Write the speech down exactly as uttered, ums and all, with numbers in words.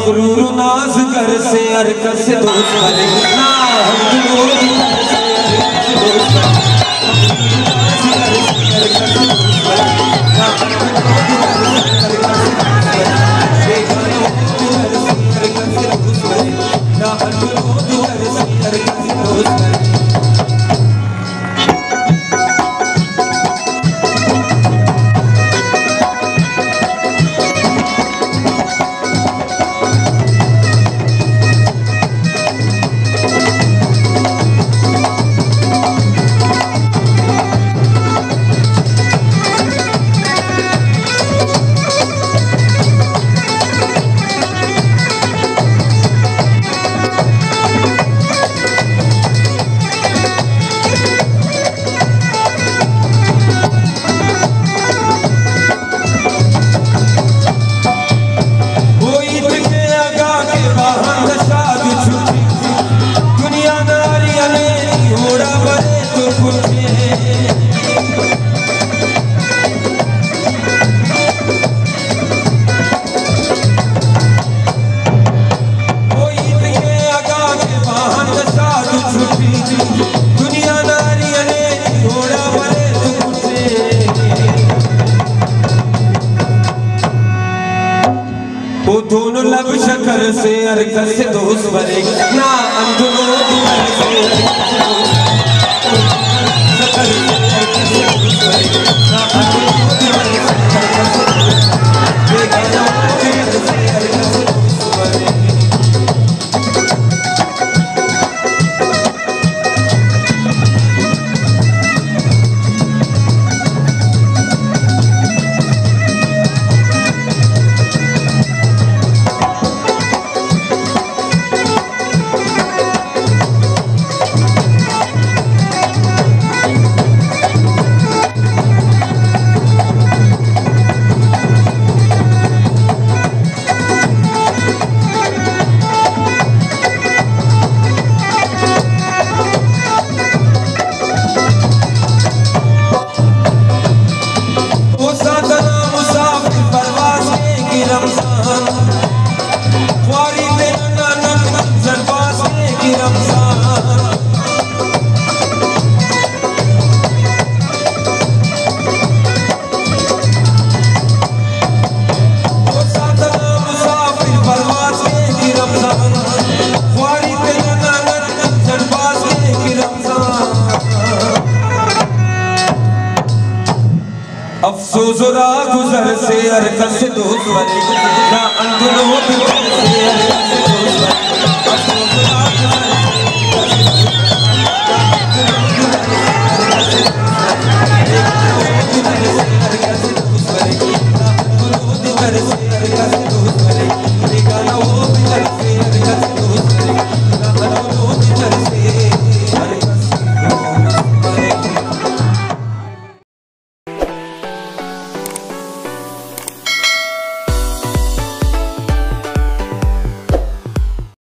मगरूर नाज कर से हरकत से दोस्त बने ना मगरूर नाज कर से दोस्त बने दोनों लब शकर से हरकत से दोस्त बने ना अंदरों दुआर से हरकत से दोस्त बने ना अंदरों दुआर से हरकत से दोस्त बने। अफसोस गुजर से हरकत से दोस्त बने ना अंदरों दुआर से